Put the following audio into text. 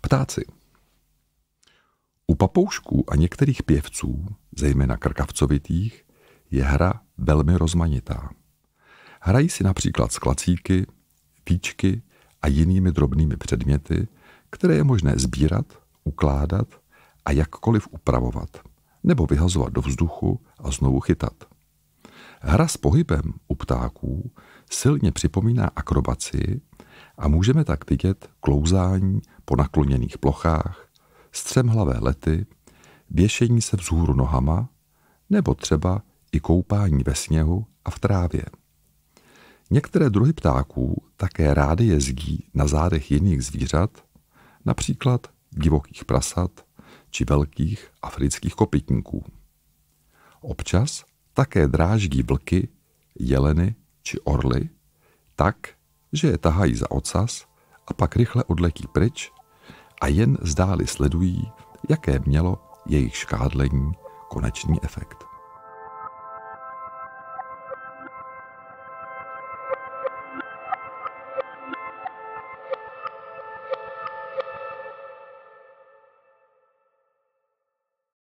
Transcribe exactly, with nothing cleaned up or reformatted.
Ptáci. U papoušků a některých pěvců, zejména krkavcovitých, je hra velmi rozmanitá. Hrají si například s klacíky, víčky a jinými drobnými předměty, které je možné sbírat, ukládat a jakkoliv upravovat, nebo vyhazovat do vzduchu a znovu chytat. Hra s pohybem u ptáků silně připomíná akrobacii a můžeme tak vidět klouzání po nakloněných plochách, střemhlavé lety, věšení se vzhůru nohama nebo třeba i koupání ve sněhu a v trávě. Některé druhy ptáků také rády jezdí na zádech jiných zvířat, například divokých prasat či velkých afrických kopytníků. Občas také dráždí vlky, jeleny či orly tak, že je tahají za ocas a pak rychle odletí pryč a jen zdáli sledují, jaké mělo jejich škádlení konečný efekt.